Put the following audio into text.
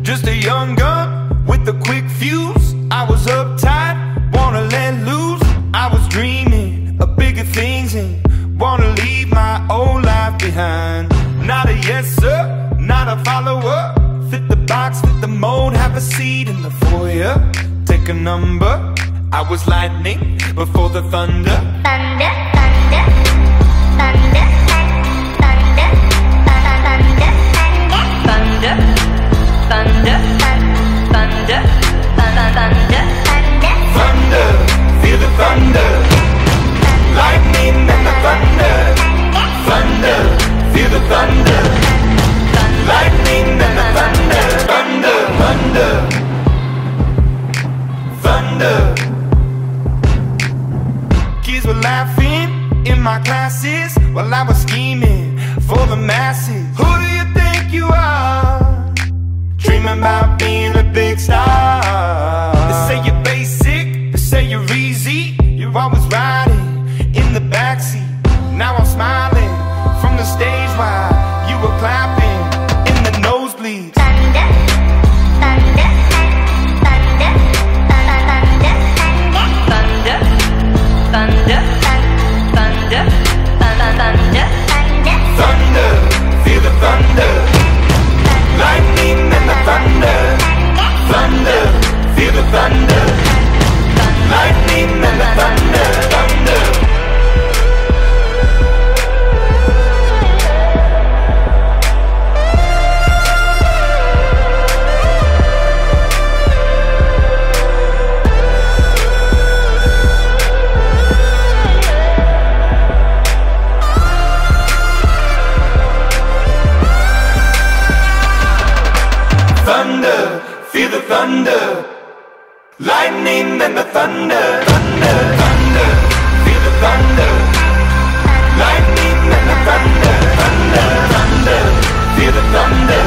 Just a young gun with a quick fuse. I was uptight, wanna let loose. I was dreaming of bigger things and wanna leave my old life behind. Not a yes sir, not a follower. Fit the box, fit the mold, have a seat in the foyer. Take a number. I was lightning before the thunder. Thunder, thunder, thunder, thunder, thunder, thunder, thunder, thunder, thunder, thunder, feel the thunder. Lightning and the thunder. Thunder, feel the thunder. Lightning and the thunder. Thunder, thunder, thunder. Kids were laughing in my classes while I was scheming for the masses. Who do you think you are? Dreaming about being a big star. They say you're basic, they say you're easy. You're always riding in the backseat. Now I'm smiling from the stage while you were clapping in the nosebleeds. thunder, thunder, thunder, thunder, thunder, thunder, thunder, thunder, Thunder, feel the thunder. Lightning and the thunder. Thunder, feel the thunder. Lightning and the thunder. Thunder. Thunder, feel the thunder. Lightning and the thunder. Thunder, thunder, feel the thunder. Lightning and the thunder. Thunder, thunder, feel the thunder.